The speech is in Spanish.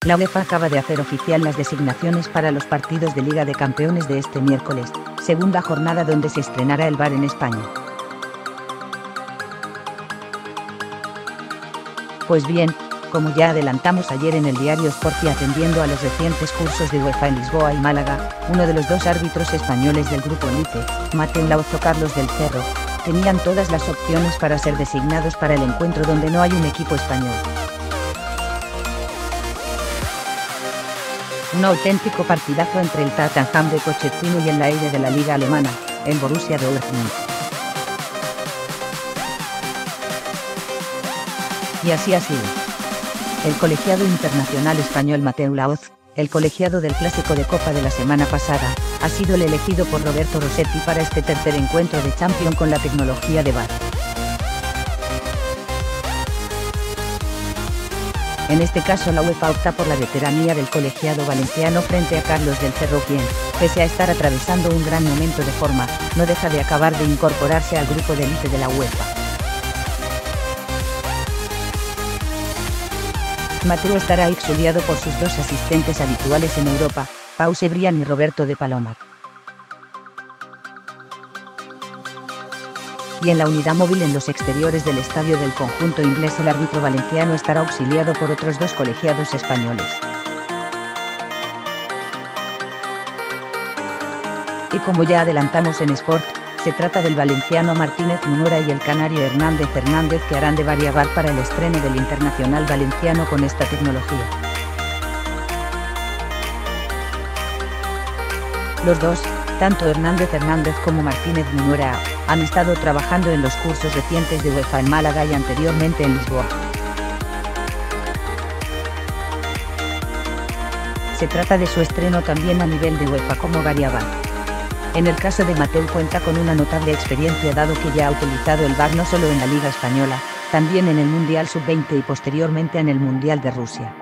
La UEFA acaba de hacer oficial las designaciones para los partidos de Liga de Campeones de este miércoles, segunda jornada donde se estrenará el VAR en España. Pues bien, como ya adelantamos ayer en el diario Sport y atendiendo a los recientes cursos de UEFA en Lisboa y Málaga, uno de los dos árbitros españoles del grupo Elite, Mateu Laoz o Carlos del Cerro, tenían todas las opciones para ser designados para el encuentro donde no hay un equipo español. Un auténtico partidazo entre el Tottenham de Pochettino y el Leiden de la liga alemana, el Borussia Dortmund. Y así ha sido. El colegiado internacional español Mateu Laoz, el colegiado del clásico de Copa de la semana pasada, ha sido el elegido por Roberto Rossetti para este tercer encuentro de Champions con la tecnología de VAR. En este caso la UEFA opta por la veteranía del colegiado valenciano frente a Carlos del Cerro quien, pese a estar atravesando un gran momento de forma, no deja de acabar de incorporarse al grupo de élite de la UEFA. Mateu estará exiliado por sus dos asistentes habituales en Europa, Pau Cebrián y Roberto de Paloma. Y en la unidad móvil en los exteriores del estadio del conjunto inglés el árbitro valenciano estará auxiliado por otros dos colegiados españoles. Y como ya adelantamos en Sport, se trata del valenciano Martínez Munora y el canario Hernández Hernández que harán de VAR para el estreno del internacional valenciano con esta tecnología. Los dos, tanto Hernández Hernández como Martínez Munora, han estado trabajando en los cursos recientes de UEFA en Málaga y anteriormente en Lisboa. Se trata de su estreno también a nivel de UEFA como VAR. En el caso de Mateu cuenta con una notable experiencia dado que ya ha utilizado el VAR no solo en la Liga Española, también en el Mundial Sub-20 y posteriormente en el Mundial de Rusia.